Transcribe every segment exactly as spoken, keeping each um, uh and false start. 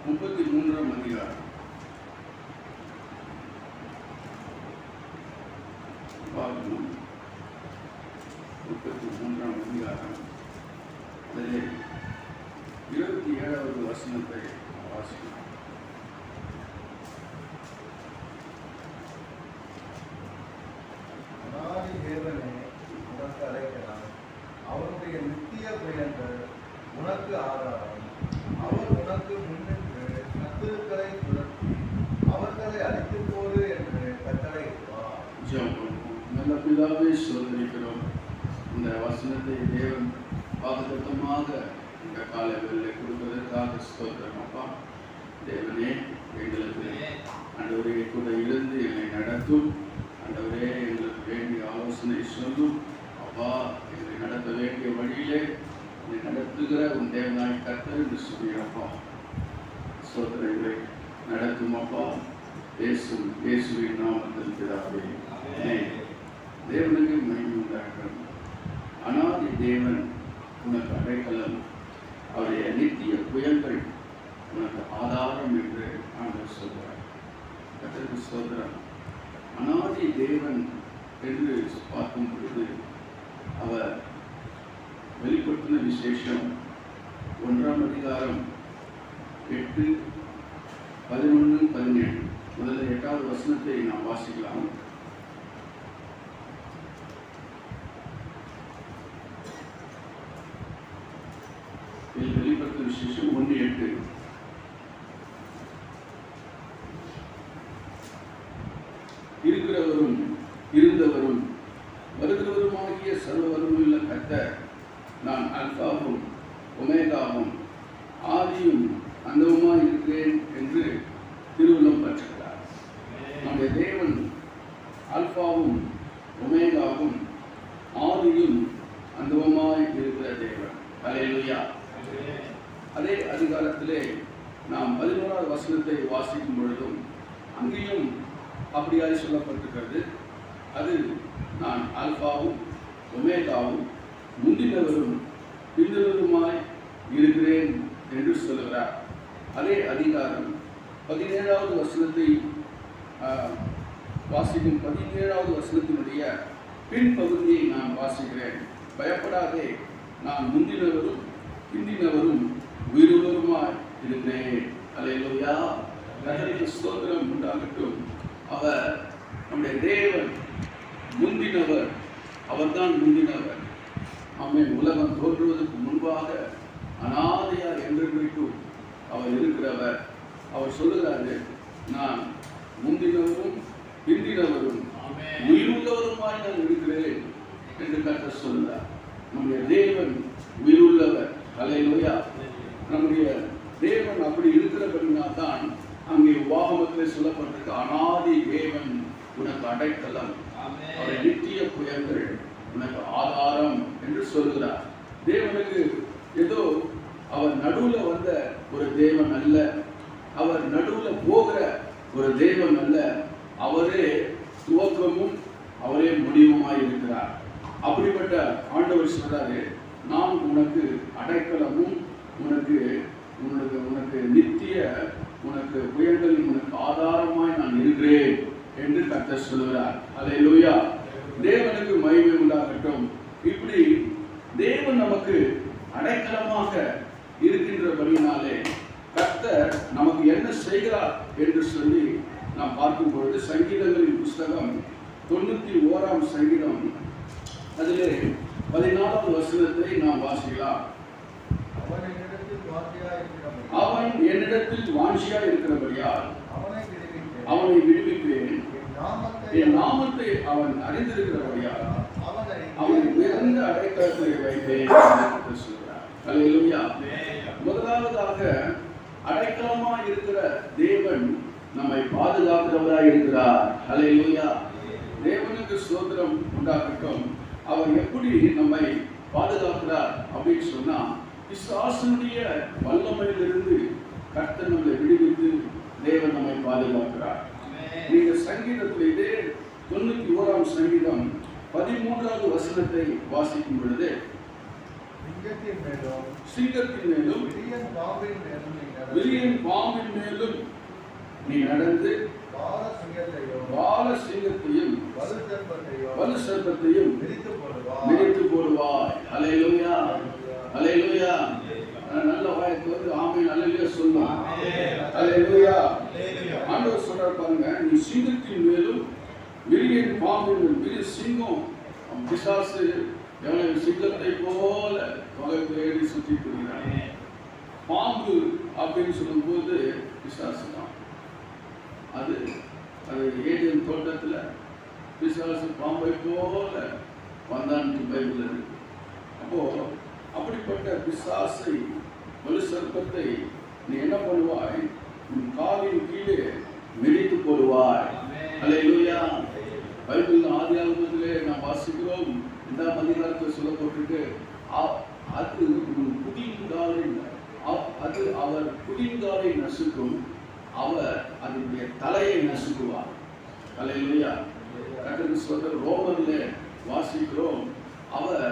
முப்பத்தி மூன்றாம் அதிகாரம் பார்க்கணும். முப்பத்தி மூன்றாம் அதிகாரம் அதிலே இருபத்தி ஏழாவது வசனத்தை வாசிக்கலாம். தேவனே உனக்கு அழைக்கிறார், அவருடைய நித்திய பயன்கள் உனக்கு ஆதாரம். அவர் உனக்கு முன்னின்று சத்துருக்களை துரத்தி அவர்களை அழித்து போடு என்று கட்டளையிடுவார். நல்ல பிதாவே, சோதரிக்கிறோம். இந்த வசனத்தை தேவன் பாதுகாத்தமாக இந்த காலைகளில் கொடுப்பதற்காக ஸ்தோத்திரம். அப்பா தேவனே, எங்களுக்கு ஆண்டவரே கூட இருந்து என்னை நடத்தும். ஆண்டவரே, எங்களுக்கு வேண்டிய ஆலோசனை சொல்லும். அப்பா, எங்களை நடத்த வேண்டிய வழியிலே என்னை நடத்துகிற உன் தேவனாய் கர்த்தர் என்று சொல்லியப்பா ஸ்தோத்திரங்களை நடத்தும். அப்பா இயேசு இயேசுவின் நாமத்தில் பிதாவே. தேவனுக்கு மகிமை உண்டாகட்டும். அநாதி தேவன் உனக்கு அடைக்கலம், அவருடைய நித்திய புயல்கள் உனக்கு ஆதாரம் என்று ஆண்டவர் சொல்கிறார். கர்த்தருக்கு ஸ்தோத்திரம். அநாதி தேவன் என்று பார்க்கும் பொழுது அவர் வெளிப்படுத்தின விசேஷம் ஒன்றாம் அதிகாரம் எட்டு பதினொன்று பதினேழு முதல்ல எட்டாவது வசனத்தை நாம் வாசிக்கலாம். வெளிப்படுத்தின விசேஷம் ஒன்று எட்டு. இருக்கிறவரும் இருந்தவரும் வருகிறவருமாகிய சர்வவல்லமையுள்ள கர்த்தர், நான் அல்பாவும் ஒமேகாவும் ஆதியும் அந்தவுமாய் இருக்கிறேன் என்று திருவுள்ளம் பற்றுகிறார். நம்முடைய தேவன் அல்பாவும் ஒமேகாவும் ஆதியும் அந்தவுமாய் இருக்கிற தேவன். அல்லேலூயா. அதே அதிகாரத்திலே நாம் பதினோராவது வசனத்தை வாசிக்கும் பொழுதும் அங்கேயும் அப்படியாய் சொல்லப்பட்டிருக்கிறது. அது நான் அல்பாவும் ஒமேகாவும் முந்தினவரும் பிந்தினவருமாய் இருக்கிறேன் என்று சொல்கிறார். அதே அதிகாரம் பதினேழாவது வசனத்தை வாசிக்கும் பதினேழாவது வசனத்தினுடைய பின்பகுதியை நான் வாசிக்கிறேன். பயப்படாதே, நான் முந்தினவரும் பிந்தினவரும் உயிருள்ளவருமாய் இருக்கிறேன். அல்லேலூயா. கர்த்தருக்கு ஸ்தோத்திரம் உண்டாகட்டும். அவர் நம்முடைய தேவன் முந்தினவர், அவர்தான் முந்தினவர். ஆமென். உலகம் தோன்றுவதற்கு முன்பாக அநாதையா என்றென்றைக்கும் அவர் இருக்கிறவர். அவர் சொல்லுகிறாரு, நான் முந்தினவரும் பிந்தினவரும் உயிருள்ளவருமாய் நான் இருக்கிறேன் என்று கர்த்தர் சொல்லுகிறார். நம்முடைய தேவன் உயிருள்ளவர். அல்லேலூயா. நம்முடைய தேவன் அப்படி இருக்கிறபடினால் தான் அங்கே உபாகமத்தில் சொல்லப்பட்டிருக்க அநாதி தேவன் உனக்கு அடைக்கலம், அவருடைய நித்திய புயல்கள் உனக்கு ஆதாரம் என்று சொல்கிறார். தேவனுக்கு ஏதோ அவர் நடுவுல வந்த ஒரு தேவன் அல்ல, அவர் நடுவுல போகிற ஒரு தேவன் அல்ல. அவரே துவக்கமும் அவரே முடிவுமாய் இருக்கிறார். அப்படிப்பட்ட ஆண்டவர் சொல்றாரு, நான் உனக்கு அடைக்கலமும் உனக்கு உனக்கு உனக்கு நித்திய உனக்கு புயல்களில் உனக்கு ஆதாரமாய் நான் இருக்கிறேன் என்று கர்த்தர் சொல்கிறார். அல்லேலூயா. தேவனுக்கு மகிமை உண்டாகட்டும். இப்படி தேவன் நமக்கு அடைக்கலமாக இருக்கின்றபடினாலே கர்த்தர் நமக்கு என்ன செய்கிறார் என்று சொல்லி நாம் பார்க்கும் பொழுது சங்கீதங்களின் புஸ்தகம் தொண்ணூத்தி ஓராம் சங்கீதம் அதிலே பதினாலாவது வசனத்தை நாம் வாசிக்கலாம். அவன் என்னிடத்தில் வாஞ்சியா இருக்கிறபடியால் அவனை விடுவிப்பேன், என் நாமத்தை அவன் அறிந்திருக்கிறபடியால் அவனை உயர்ந்த அடைக்கலத்தை வைப்பேன் என்று சொல்கிறார். அல்லேலூயா. முதலாவதாக அடைக்கலமாய் இருக்கிற தேவன் நம்மை பாதுகாக்கிறவராய் இருக்கிறார். அல்லேலூயா. தேவனுக்கு ஸ்தோத்திரம் உண்டாகட்டும். அவர் எப்படி நம்மை பாதுகாக்கிறார் அப்படின்னு சொன்னா, பிசாசுடைய வல்லமையிலிருந்து கர்த்தர் நம்மை விடுவித்து தேவன் நம்மை பாதுகாக்கிறார். நீங்க சங்கீதத்தில் இதே தொண்ணூத்தி ஓராம் சங்கீதம் பதிமூன்றாவது வசனத்தை வாசிக்கும் பொழுது, சிங்கத்தின் மேலும் சிங்கத்தின் மேலும் விரியன் பாம்பின் மேலும் நீ நடந்து விரியன் பாம்பின் மேலும் நீ நடந்து பால சிங்கத்தையும் பால சிங்கத்தையும் வலு சர்ப்பத்தையும் வலு சர்ப்பத்தையும் மிதித்து போடுவாய் மிதித்து போடுவாய். ஹல்லேலூயா, ஹல்லேலூயா. நல்ல வாய்க்கு வந்து ஆமென் ஹல்லேலூயா சொல்லுங்க. ஹல்லேலூயா. ஆண்டவர் சொல்றார் பாருங்க, நீ சிங்கத்தின் மேலும் விரியன் பாம்பின் மேலும். விரிய சிங்கம் பிசாசு எவ்வளவு சிங்கத்தை போல தொகை தேடி சுற்றி கொள்கிறான். பாம்பு அப்படின்னு சொல்லும்போது பிசாசு தான். அது அது ஏதேன் தோட்டத்தில் பிசாசு பாம்பை போல வந்தான்னு பைபிள் இருக்கு. அப்போ அப்படிப்பட்ட பிசாசை வலு சர்ப்பத்தை நீ என்ன பண்ணுவாய்? உன் காலின் கீழே மிதித்து போடுவாய். ஹல்லேலூயா. பைபிள் ஆதியாகமத்திலே நாம் வாசிக்கிறோம், இரண்டாம் அதிகாரத்தில் சொல்லப்பட்டிருக்கு, அது குதிங்காலை அது அவர் குதிங்காலை நசுக்கும், அவர் அதனுடைய தலையை நசுக்குவார். ஹல்லேலூயா. கர்த்தருக்கு ஸ்தோத்திரம். ரோமர்ல வாசிக்கிறோம், அவர்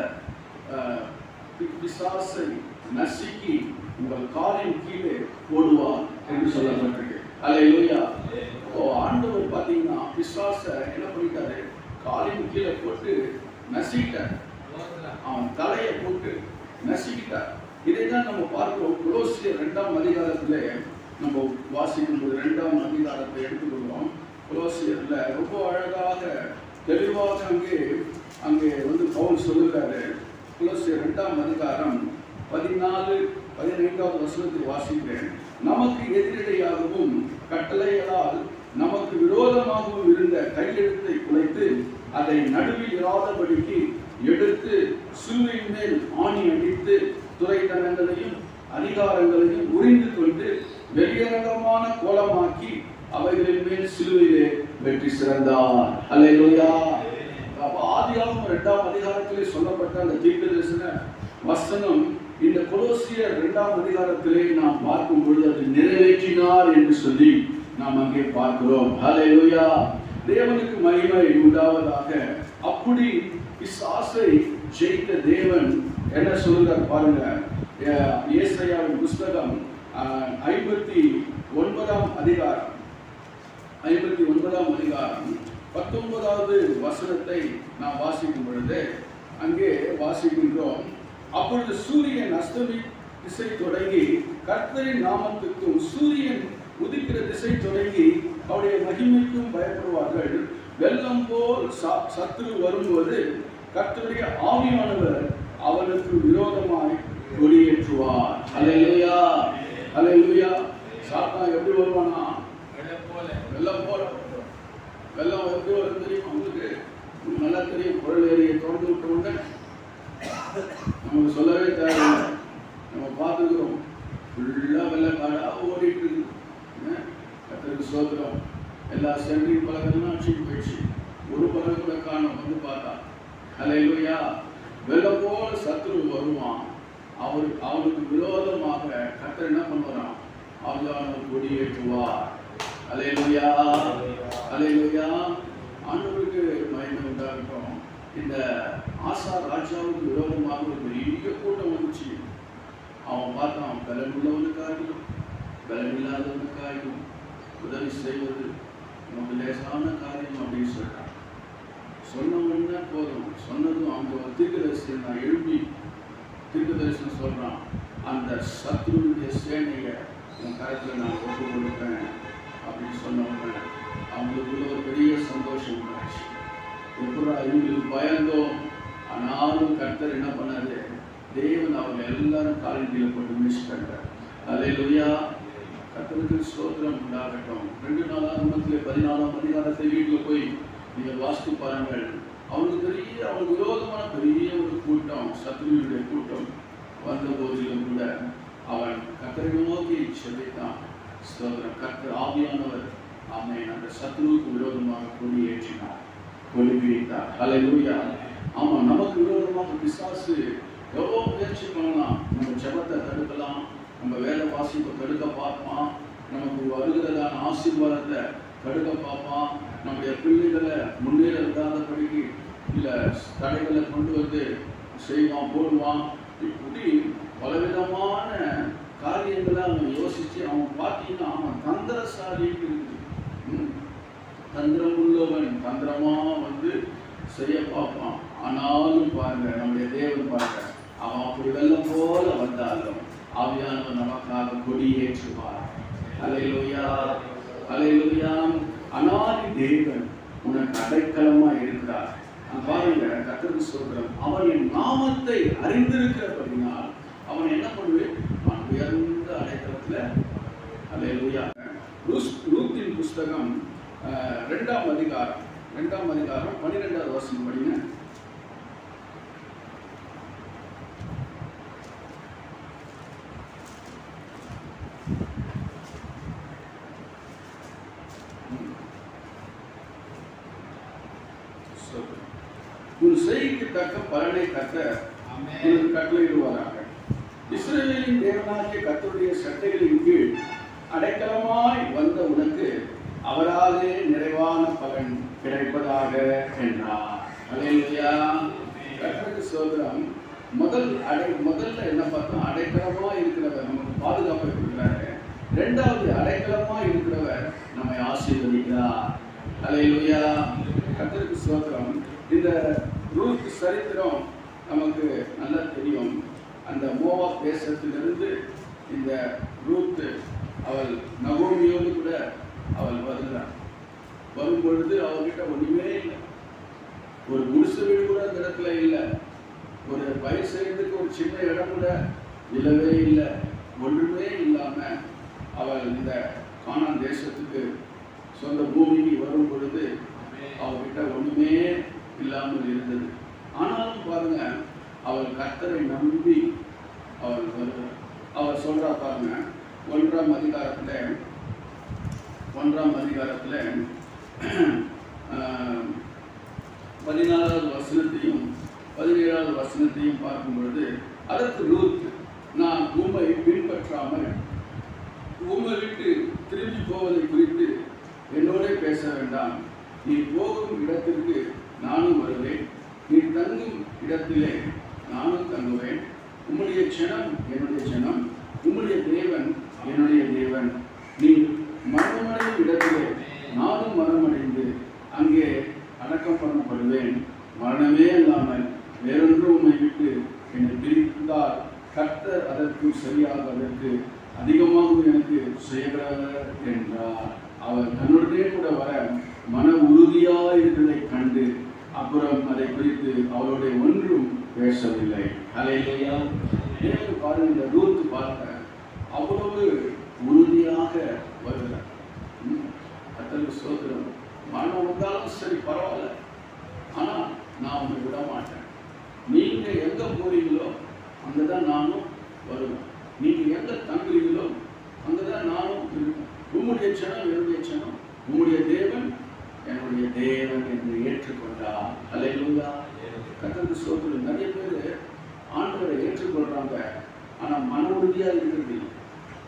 பிசாசை நசுக்கி உங்கள் காலின் கீழே போடுவார் என்று சொல்லப்பட்டிருக்கு. ஹல்லேலூயா. ஓ ஆண்டவர் பார்த்தீங்கன்னா பிசாசை என்ன பண்ணிட்டாரு? காலின் கீழே போட்டு நசுக்கிட்டார். அவன் தலையை போட்டு நசுக்கிட்டார். இதை தான் நம்ம பார்க்கிறோம். கொலோசியர் இரண்டாம் அதிகாரத்தில் நம்ம வாசிக்கும் போது இரண்டாம் அதிகாரத்தை எடுத்துக்கொள்வோம். கொலோசியர்ல ரொம்ப அழகாக தெளிவாக அங்கே அங்கே வந்து பவுல் சொல்லுகிறாரு. கொலோசியர் இரண்டாம் அதிகாரம் பதினாலு பதினைந்தாவது வசனத்தை வாசிக்கிறேன். நமக்கு எதிரடையாகவும் கட்டளைகளால் நமக்கு விரோதமாகவும் இருந்த கையெழுத்தை குலைத்து அதை நடுவில் இராதபடிக்கு எடுத்து சிலுவையின் மேல் ஆணி அடித்து துரைத்தனங்களையும் அதிகாரங்களையும் உறிந்து கொண்டு வெளியரங்கமான கோலமாக்கி அவைகளின் மேல் சிலுவையிலே வெற்றி சிறந்தார். ஹல்லேலூயா. ஆதியாகமம் இரண்டாம் அதிகாரத்திலே சொல்லப்பட்ட அந்த தீர்க்கதரிசன வசனம் இந்த கொலோசியர் இரண்டாம் அதிகாரத்திலே நாம் பார்க்கும் பொழுது அது நிறைவேற்றினார் என்று சொல்லி நாம் அங்கே பார்க்கிறோம். ஹல்லேலூயா. தேவனுக்கு மகிமை உண்டாவதாக. அப்படி பிசாசை ஜெயித்த தேவன் என்ன சொல்கிறார் பாருங்க. ஏசாயாவின் புஸ்தகம் ஐம்பத்தி ஒன்பதாம் அதிகாரம் ஐம்பத்தி ஒன்பதாம் அதிகாரம் பத்தொன்பதாவது வசனத்தை நாம் வாசிக்கும் பொழுது அங்கே வாசிக்கின்றோம். அப்பொழுது சூரியன் அஸ்தமி திசை தொடங்கி கர்த்தரின் நாமத்துக்கும் சூரியன் உதிக்கிற திசை தொடங்கி அவருடைய மகிமைக்கும் பயப்படுவார்கள். வெள்ளம் போல் சத்துரு வரும்போது கர்த்தருடைய ஆவியானவர் அவனுக்கு விரோதமாய் கொடியேற்றுவார். ஹல்லேலூயா, ஹல்லேலூயா. சாத்தான் எப்படி வருவானா? வெள்ளம் போல. வெள்ளம் எப்படி வரும் தெரியும் உங்களுக்கு? நல்லா தெரியும். குரல் ஏரியை திறந்து விட்ட உடனே நமக்கு சொல்லவே தேவையில்லை. நம்ம பார்த்துக்கிறோம். ஃபுல்லாக வெள்ளம் காடாக ஓடிட்டு இருக்குது. கர்த்தருக்கு ஸ்தோத்திரம். எல்லா சென்ட்ரிங் பலகெல்லாம் அடிச்சுட்டு போயிடுச்சு. ஒரு பலகை கூட காணும். வந்து பார்த்தா ஹல்லேலூயா. வெள்ளம் போல சத்துரு வருவான். அவர் அவனுக்கு விரோதமாக கர்த்தர் என்ன பண்ணுவாராம்? ஆவியானவர் கொடியேற்றுவார். ஹல்லேலூயா, ஹல்லேலூயா. ஆண்டவருக்கு மகிமை உண்டாகட்டும். இந்த ஆசா ராஜாவுக்கு விரோதமாக ஒரு பெரிய கூட்டம் வந்துச்சு. அவன் பார்த்தான், பலன் உள்ளவனுக்காகிலும் பலன் இல்லாதவனுக்காகிலும் உதவி செய்வது நமக்கு லேசான காரியம் அப்படின்னு சொல்லிட்டான். சொன்னவன்னா போதும். சொன்னதும் அவங்க தீர்க்கதரிசனம் நான் எழுப்பி தீர்க்கதரிசனம் சொல்கிறான். அந்த சத்ருடைய சேனையை உன் கரத்தில் நான் ஒப்பு கொடுப்பேன் அப்படின்னு சொன்னவங்க அவங்களுக்குள்ள ஒரு பெரிய சந்தோஷம் உண்டாச்சு. எப்படா இவங்களுக்கு பயந்தோம். ஆனாலும் கர்த்தர் என்ன பண்ணாரு? தேவன் அவங்க எல்லாரும் காலின் கீழே போட்டு மிதிச்சிட்டாங்க. ஹல்லேலூயா. கர்த்தருக்கு ஸ்தோத்திரம் உண்டாகட்டும். ரெண்டு நாளாகமத்திலே பதினாலாம் அதிகாரத்தை வீட்டில் போய் நீங்கள் வாசித்து பாருங்கள். அவனுக்கு பெரிய அவனுக்கு விரோதமான பெரிய ஒரு கூட்டம், சத்துருவினுடைய கூட்டம் வந்த போதிலும் கூட அவன் கர்த்தரை நோக்கி செபித்தான். ஸ்தோத்திரம். கர்த்தர் ஆவியானவர் ஆமென் அந்த சத்துருவுக்கு விரோதமாக கொடியேற்றினார், கொடி வைத்தார். ஹல்லேலூயா. ஆமாம், நமக்கு விரோதமாக பிசாசு எவ்வளோ முயற்சி பண்ணலாம். நம்ம ஜெபத்தை தடுக்கலாம், நம்ம வேலை வாசிப்பை தடுக்க பார்ப்பான், நமக்கு வருகிறதான ஆசீர்வாதத்தை தடுக்க பார்ப்பான், நம்முடைய பிள்ளைகளை முன்னேற விடாதபடிக்கு இல்லை தடைகளை கொண்டு வந்து செய்வான், போடுவான். இப்படி பலவிதமான காரியங்களை அவன் யோசிச்சு அவன் பார்த்தீங்கன்னா அவன் தந்திரசாலின்னு இருக்குது. தந்திரம் உள்ளவன் தந்திரமா வந்து செய்ய பார்ப்பான். ஆனாலும் பாருங்க, நம்முடைய தேவன் பாருங்க, அவன் அப்படி வெள்ளம் போல வந்தாலும் ஆவியானவன் நமக்காக கொடியேற்றுவார். அல்லேலூயா, அல்லேலூயா. அனாதி தேவன் உனக்கு அடைக்கலமா இருக்கிறார். பாருங்க, கர்த்தருக்கு சொல்றேன், அவன் என் நாமத்தை அறிந்திருக்கிறபடினால் அவன் என்ன பண்ணுவேன், அவன் உயர்ந்த அடைக்கலத்துல. அல்லேலூயா. ரூத்தின் புஸ்தகம் ரெண்டாம் அதிகாரம் ரெண்டாம் அதிகாரம் பன்னிரெண்டாவது வசனம் படிங்க. உன் செய்திக்கு தக்க பலனை கட்ட உனக்கு கட்டளையிடுவாராக. இஸ்ரவேலின் தேவனாகிய கர்த்தருடைய சட்டைகளின் கீழ் அடைக்கலமாய் வந்த உனக்கு அவராலே நிறைவான பலன் கிடைப்பதாக என்றார். அல்லேலூயா. கர்த்தருக்கு ஸ்தோத்திரம். முதல் அடை முதல்ல என்ன பார்த்தோம், அடைக்கலமா இருக்கிறவர் நமக்கு பாதுகாப்பு கொடுக்கிறாரு. இரண்டாவது, அடைக்கலமா இருக்கிறவர் நம்மை ஆசீர்வதிக்கிறார். அல்லேலூயா. கர்த்தருக்கு ஸ்தோத்திரம். இந்த ரூத் சரித்திரம் நமக்கு நல்லா தெரியும். அந்த மோவாப் தேசத்திலிருந்து இந்த ரூத் அவள் நகோமியோடு கூட அவள் வருகிறார். வரும் பொழுது அவர்கிட்ட ஒன்றுமே இல்லை. ஒரு குடிசை வீடு கூட அந்த இடத்துல இல்லை. ஒரு பயிர் செய்யறதுக்கு ஒரு சின்ன இடம் கூட இல்லவே இல்லை. ஒன்றுமே இல்லாம அவள் இந்த கானான் தேசத்துக்கு சொந்த பூமிக்கு வரும் பொழுது அவர்கிட்ட ஒன்றுமே இல்லாமல் இருந்தது. ஆனாலும் பாருங்க, அவள் கர்த்தரை நம்பி அவள் வருகிறார். அவள் சொல்றா பாருங்க, ஒன்றாம் அதிகாரத்துல ஒன்றாம் அதிகாரத்துல பதினாலாவது வசனத்தையும் பதினேழாவது வசனத்தையும் பார்க்கும் பொழுது, அதற்கு ரூத், நான் உம்மை பின்பற்றாமல் உம்மை விட்டு திரும்பி போவதை குறித்து என்னோட பேச வேண்டாம். நீ போகும் இடத்திற்கு நானும் வருவேன், நீ தங்கும் இடத்திலே நானும் தங்குவேன். உம்முடைய ஜனம் என்னுடைய ஜனம், உம்முடைய தேவன் என்னுடைய தேவன். நீ மரணமடையும் இடத்திலே நானும் மரணமடைந்து அங்கே அடக்கம் பண்ணப்படுவேன். மரணமே இல்லாமல் வேறொன்று உம்மை விட்டு என்னை பிரித்தால் கர்த்தர் அதற்கு சரியாக அதற்கு அதிகமாகவும் எனக்கு செய்கிறவர் என்றார். அவர் தன்னுடனே கூட வர மன உறுதியாக இருக்கிறதை கண்டு அப்புறம் அதை குறித்து அவளுடைய ஒன்றும் பேசவில்லை. அல்லேலூயா. எனக்கு பாருங்க, இந்த ரூத் பார்க்க அவ்வளவு உறுதியாக வருகிறார். கர்த்தருக்கு ஸ்தோத்திரம். மரணம் வந்தாலும் சரி பரவாயில்ல, ஆனா நான் உங்களை விட மாட்டேன். நீங்க எங்க போறீங்களோ அங்கதான் நானும் வருவேன். நீங்க எங்க தங்குறீங்களோ அங்கதான் நானும் இருப்பேன். உம்முடைய ஜனம் என்னுடைய ஜனம், உம்முடைய தேவன் என்னுடைய தேவன் என்று ஏற்றுக்கொண்டார். அல்லேலூயா. கர்த்தருக்கு ஸ்தோத்திரம். நிறைய பேர் ஆண்டவரை ஏற்றுக்கொள்றாங்க, ஆனா மன உறுதியா இருக்கிறது இல்லை.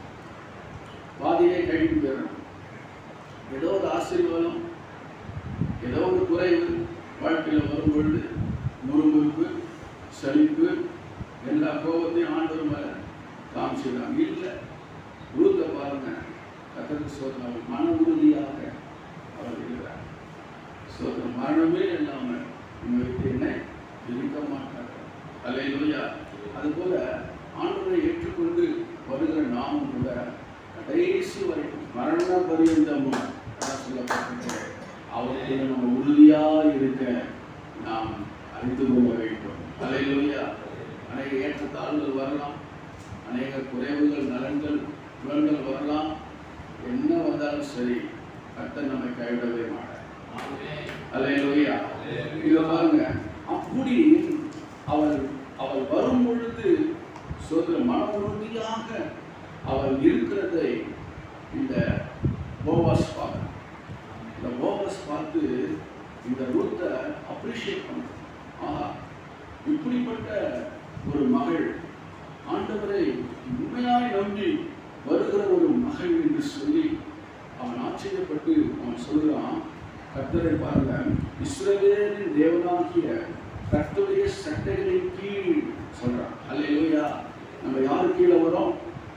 பாதியே கழிவு போயிடும். ஏதோ ஒரு ஆசீர்வாதம், ஏதோ ஒரு குறைவு வாழ்க்கையில் வரும் பொழுது முறுமுறுப்பு, சலிப்பு, எல்லா கோபத்தையும் ஆண்டவர் மேல காமிச்சிடுறாங்க. இல்லை, ரூத்தை பாருங்க, கர்த்தருக்கு ஸ்தோத்திரம். மன உறுதியாக அவர் இருக்கிறார். ஸ்தோத்திரம். மரணமே இல்லாமல் உங்களை விட்டு என்ன இருக்க மாட்டார். அல்லேலூயா. அதுபோல ஆண்டவரை ஏற்றுக்கொண்டு வருகிற நாமும் கூட கடைசி வரைக்கும் மரண பரியந்தமும் சொல்லப்பட்டிருக்கிற அவருக்கு நம்ம உறுதியா இருக்க நாம் அறிந்து கொள்ள வேண்டும். அல்லேலூயா. அநேக ஏற்றத்தாழ்வுகள் வரலாம், அநேக குறைவுகள், நலன்கள், புலன்கள் வரலாம். என்ன வந்தாலும் சரி, கர்த்தர் நம்மை கைவிடவே மாட்டார். அல்லேலூயா. இதை பாருங்க, அப்படி அவள் அவள் வரும் பொழுது சொல்ற மன உறுதியாக அவள் இருக்கிறதை இந்த போவாஸ் பார்க்க இந்த போவாஸ் பார்த்து இந்த ரூத்தை அப்ரிஷியேட் பண்ண, ஆஹா, இப்படிப்பட்ட ஒரு மகள், ஆண்டவரை உண்மையாய் நம்பி வருகிற ஒரு மகள் என்று சொல்லி அவன் ஆச்சரியப்பட்டு அவன் சொல்கிறான், கர்த்தரை பாருங்க, இஸ்ரவேலின் தேவனாகிய கர்த்தருடைய சட்டைகளின் கீழ் சொல்றான். அல்லேலூயா. நம்ம யாரு கீழே வரோம்?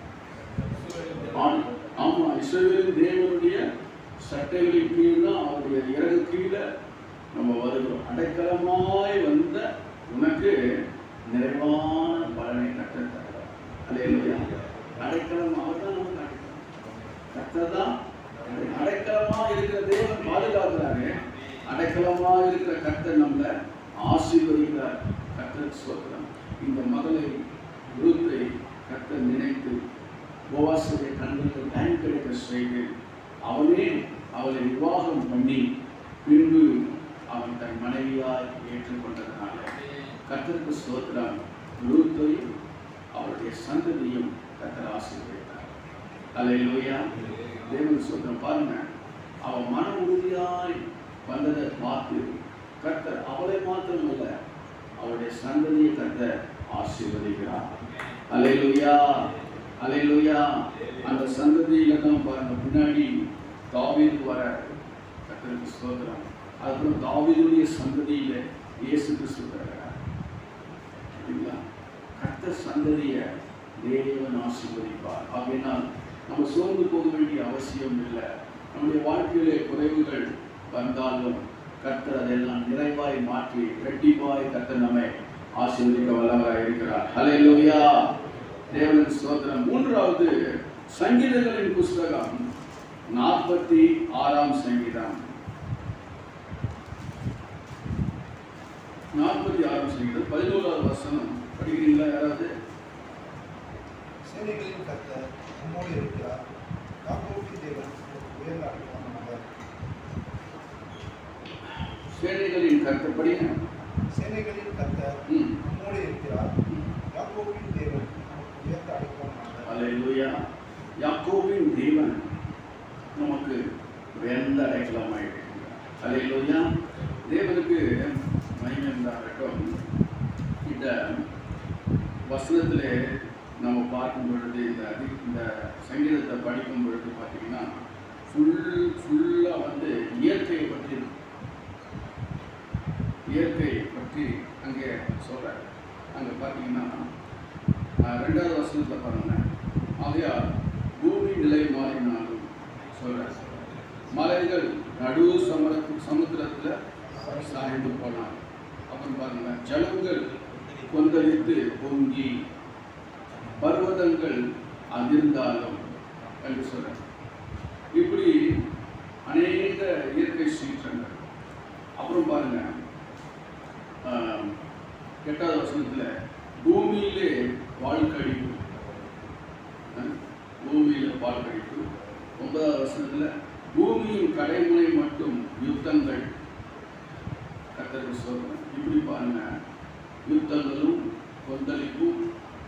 ஆமா, இஸ்ரவேலின் தேவனுடைய சட்டைகளின் கீழ் தான், அவருடைய இறகு கீழே நம்ம வருகிறோம். அடைக்கலமாய் வந்த உனக்கு நிறைவான பலனை கற்றுத் தருவார். அல்லேலூயா. அடைக்கலம் அவர் தான் நமக்கு அடைக்கலம். கர்த்தர் தான் அடைக்கலமா இருக்கிற தேவன் பாதுகாக்கிறாரு. அடைக்கலமா இருக்கிற கர்த்தர் நம்மளை ஆசீர்வதிக்கிறார். கர்த்தர் ஸ்தோத்திரம். இந்த மகளை ரூத்தை கர்த்தர் நினைத்து போவாசுடைய கண்களுக்கு டைம் கிடைக்க செய்து அவனே அவளை விவாகம் பண்ணி பின்பு அவன் தன் மனைவியாய் ஏற்றுக்கொண்டதனால கர்த்தருக்கு ஸ்தோத்திரம். ரூத்தையும் அவருடைய சந்ததியும் கர்த்தர் ஆசீர்வதித்தார். அல்லேலூயா. தேவன் ஸ்தோத்திரம். பாருங்க, அவன் மன உறுதியாய் வந்ததை பார்த்து கர்த்தர் அவளை மாத்திரமல்ல அவருடைய சந்ததியை கர்த்தர் ஆசீர்வதிக்கிறார். அல்லேலூயா. அல்லேலூயா. அந்த சந்ததியில தான் பாருங்க பின்னாடி தாவீது வர. கர்த்தருக்கு ஸ்தோத்திரம். அதுக்கப்புறம் தாவீதுடைய சந்ததியில இயேசு கிறிஸ்து பிறக்கிறார். கர்த்தர் சந்ததியை தேவன் ஆசீர்வதிப்பார். அப்படினால் நம்ம சோர்ந்து போக வேண்டிய அவசியம் இல்லை. நம்முடைய வாழ்க்கையிலே குறைவுகள் வந்தாலும் கர்த்தர் அதெல்லாம் நிறைவாய் மாற்றி ரெட்டிப்பாய் கர்த்தர் நம்மை ஆசீர்வதிக்க வல்லவராய் இருக்கிறார். ஹல்லேலூயா. தேவனுக்கு ஸ்தோத்திரம். மூன்றாவது சங்கீதங்களின் புஸ்தகம் நாற்பத்தி ஆறாம் சங்கீதம். நாற்பத்தி ஆறாம் சங்கீதம் பதினோராவது வசனம் படிக்கிறீங்களா யாராவது? சேனைகளின் கர்த்தர் நம்மோடு இருக்கிறார். யாக்கோபின் தேவன் உயர்ந்த அடைக்கலமானவர். சேனைகளின் கர்த்தர் படிங்க. சேனைகளின் கர்த்தர் நம்மோடு இருக்கிறார். யாக்கோபின் தேவன் உயர்ந்த அடைக்கலமானவர். அல்லேலூயா. யாக்கோபின் தேவன் நமக்கு உயர்ந்த அடைக்கலமாய் இருக்கிறார். அல்லேலூயா. தேவனுக்கு மகிமை உண்டாகட்டும். இந்த வசனத்திலே நம்ம பார்க்கும் பொழுது இந்த அதி இந்த சங்கீதத்தை படிக்கும் பொழுது பார்த்தீங்கன்னா ஃபுல் ஃபுல்லாக வந்து இயற்கையை பற்றி இயற்கை பற்றி அங்கே சொல்கிறார். அங்கே பார்த்தீங்கன்னா ரெண்டாவது வசனத்தில் பாருங்க, ஆகையால் பூமி நிலை மாறினாலும் சொல்கிறார், மலைகள் நடு சமர சமுத்திரத்தில் சாய்ந்து போனாலும், அப்புறம் பாருங்க, ஜலங்கள் கொந்தளித்து பொங்கி பர்வதங்கள் அதிர்ந்தாலும் என்று சொல்றார். இப்படி அநேக இயற்கை சீற்றங்கள். அப்புறம் பாருங்க, எட்டாவது வசனத்துல பூமியிலே வாழ்க்கழிப்பு, பூமியில வாழ்க்கழிப்பு. ஒன்பதாவது வசனத்துல பூமியின் கடைமுனை மட்டும் யுத்தங்கள். கர்த்தருக்கு ஸ்தோத்திரம். இப்படி பாருங்க, யுத்தங்களும் கொந்தளிப்பும்,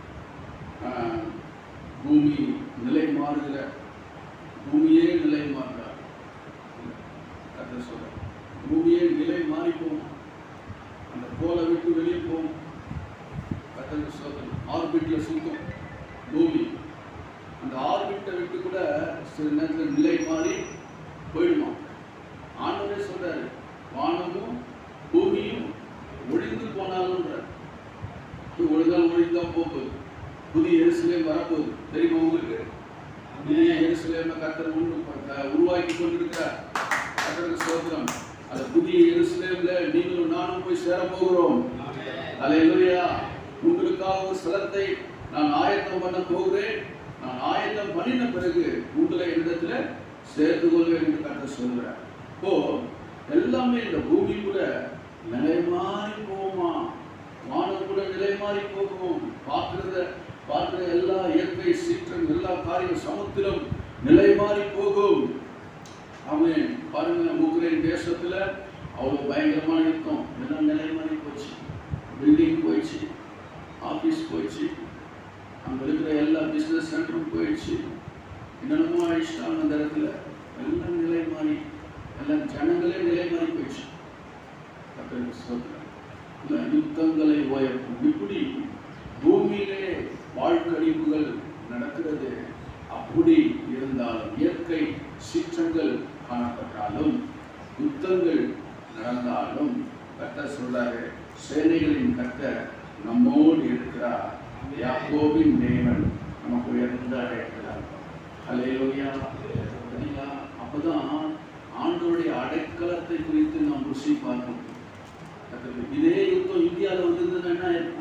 பூமி நிலை மாறுகிற, பூமியே நிலை மாறுகிறார். கர்த்தர் சொல்றார், பூமியே நிலை மாறி போகும், அந்த கோலை விட்டு வெளியே போகும். கர்த்தருக்கு ஸ்தோத்திரம். ஆர்பிட்ல சுத்தும் பூமி, அந்த ஆர்பிட்டை விட்டு கூட சில நேரத்தில் நிலை மாறி போயிடுமா. ஆண்டவரே சொல்றாரு, வானமும் பூமியும் ஒழிந்து போனாலும் ஒழுங்கால் ஒழிந்தான் போகுது. புதிய எருசலேம் வரப்போகுது. தெரியுமா உங்களுக்கு? புதிய எருசலேமை கர்த்தர் உருவாக்கி கொண்டிருக்கிறார். கர்த்தருக்கு ஸ்தோத்திரம். அந்த புதிய எருசலேம்ல நீங்களும் நானும் போய் சேர போகிறோம். அல்லேலூயா. உங்களுக்காக ஒரு ஸ்தலத்தை நான் ஆயத்தம் பண்ண போகிறேன். நான் ஆயத்தம் பண்ணின பிறகு உங்களை இடத்துல சேர்த்து கொள்வேன் என்று கர்த்தர் சொல்கிறார். இப்போ எல்லாமே இந்த பூமி கூட நிலை மாறி போகுமா, வானம் கூட நிலை மாறி போகும். பார்க்கிறத பார்க்கிற எல்லா இயற்கை சீற்றம், எல்லா காரியம், சமுத்திரம் நிலை மாறி போகும். அவன் பாருங்க, உக்ரைன் தேசத்துல அவ்வளவு பயங்கரமான யுத்தம், எல்லாம் நிலை மாறி போச்சு. பில்டிங் போயிடுச்சு, ஆபீஸ் போயிடுச்சு, அங்க இருக்கிற எல்லா பிசினஸ் சென்டரும் போயிடுச்சு, என்னென்னமோ ஆயிடுச்சுட்டாங்க. அந்த இடத்துல எல்லாம் நிலை மாறி, எல்லாம் ஜனங்களே நிலை மாறி போயிடுச்சு. யுத்தங்களை ஓயக்கும். இப்படி பூமியிலே வாழ்க்கழிவுகள் நடக்கிறது. அப்படி இருந்தாலும், இயற்கை சீற்றங்கள் காணப்பட்டாலும், யுத்தங்கள் நடந்தாலும், கர்த்தர் சொல்றாரு, சேனைகளின் கர்த்தர் நம்மோடு இருக்கிறார். யாக்கோபின் தேவன் நமக்கு உயர்ந்த அடைக்கலம். ஹல்லேலூயா. சரிங்களா? அப்பதான் ஆண்டவருடைய அடைக்கலத்தை குறித்து நாம் ருசி பார்க்கணும். இதே யுத்தம் இந்தியாவில் வந்திருந்தது என்ன இருக்கும்?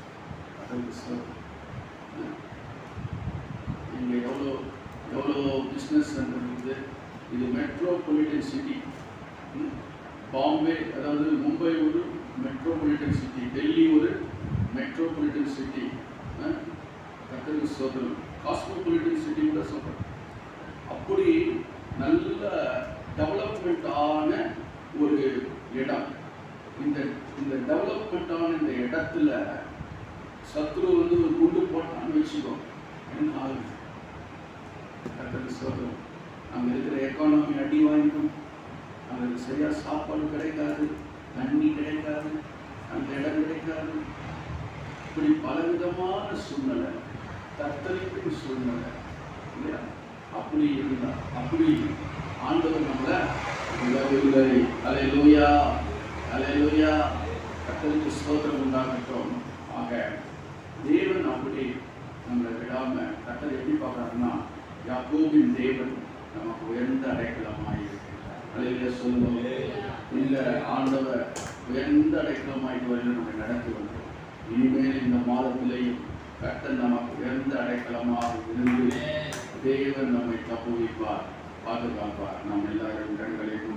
இங்கே எவ்வளோ எவ்வளோ பிஸ்னஸ் சென்டர் இருக்குது. இது மெட்ரோபாலிட்டன் சிட்டி. பாம்பே, அதாவது மும்பை ஒரு மெட்ரோபாலிட்டன் சிட்டி, டெல்லி ஒரு மெட்ரோபாலிட்டன் சிட்டி, கத்தருக்கு சோதரம் காஸ்மோபாலிட்டன் சிட்டி கூட சொல்கிறேன். அப்படி நல்ல டெவலப்மெண்ட்டான ஒரு இடம். இந்த இந்த டெவலப்மெண்ட்டான இந்த இடத்துல சத்ரு வந்து ஒரு குண்டு போட்டான்னு வச்சுக்கோ, என்ன ஆகுது? கத்தருக்கு சோதரம். அங்கே இருக்கிற எக்கானமி அடி வாங்கிடும். அங்கே சரியாக சாப்பாடு கிடைக்காது, தண்ணி கிடைக்காது, அந்த இடம் கிடைக்காது. இப்படி பலவிதமான சூழ்நிலை, தத்தளிக்கும் சூழ்நிலை இல்லையா? அப்படி இருந்தா அப்படி ஆண்டவர் நம்மளை விடவில்லை. அல்லேலூயா, அல்லேலூயா. கர்த்தருக்கு ஸ்தோத்திரம் உண்டாகட்டும். ஆக தேவன் அப்படி நம்மளை விடாம கர்த்தர் எப்படி பார்க்கறாருன்னா, யாக்கோபின் தேவன் நமக்கு உயர்ந்த அடைக்கலமாய் இருக்கிறார். அல்லேலூயா சொல்லுவோம். இந்த ஆண்டவர் உயர்ந்த அடைக்கலமாய் வரையில் நம்மை நடத்தி வந்தோம். இனிமேல் இந்த மாதத்திலேயும் கர்த்தர் நமக்கு உயர்ந்த அடைக்கலமாக இருந்து தேவன் நம்மை தப்புவிப்பார், பாதுகாப்பார். நாம் எல்லாரும் கண்களை